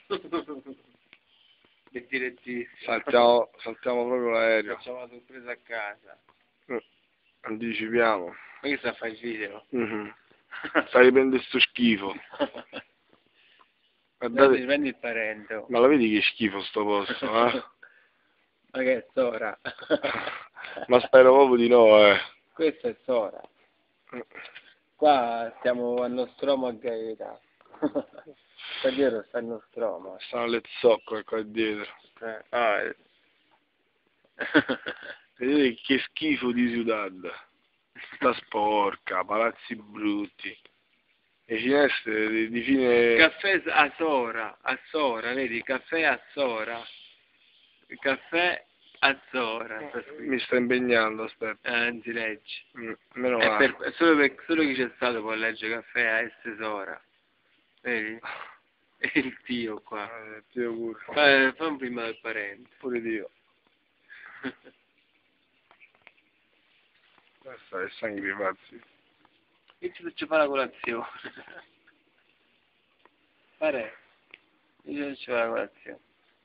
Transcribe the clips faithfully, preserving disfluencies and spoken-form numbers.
Che direttissimo. Saltiamo, saltiamo proprio l'aereo. Facciamo la sorpresa a casa. Mm. Anticipiamo. Ma che sta a fare il video? Mm-hmm. Stai riprendendo sto schifo. Guardate... Prendi, prendi il parente. Oh. Ma la vedi che schifo sto posto, eh? Ma che è Sora? Ma spero proprio di no, eh. Questo è Sora. Qua stiamo al Nostromo a Gaeta. Qua dietro sta il Nostromo. Stanno le zocche qua dietro. Eh, ah, eh. Vedete che schifo di ciudad. Sta sporca, palazzi brutti. Le finestre di, di fine... Caffè a Sora, a Sora, vedi? Caffè a Sora. Caffè a Sora. Mi sta impegnando, aspetta. Eh, anzi, leggi. Mm, meno È male. per, solo, per, solo chi c'è stato può leggere Caffè a S Sora. Vedi? E il tio qua. Eh, Dio pure. Fa, fa un prima del parente. Pure Dio. Questa è sangue pazzi. Io ci faccio fare la colazione. Pare. Io ci faccio fare la colazione.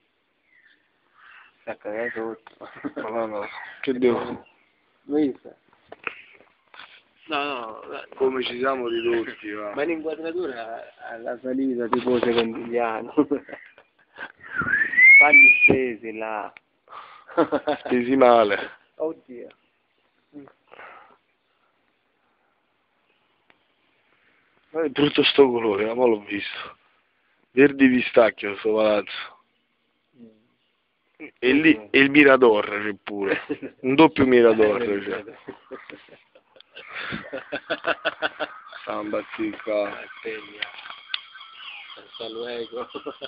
Sta cagato tutto. No, no, che devo... Visto? No, no, Come ci siamo ridotti, va. ma l'inquadratura alla salita tipo secondigliano. Fagli stesi là. Stesi male. Oddio. Ma è brutto sto colore, ma l'ho visto. Verde pistacchio sto palazzo. E lì e il Mirador c'è pure. Un doppio Mirador c'è. Sta un battito qua. Hasta luego.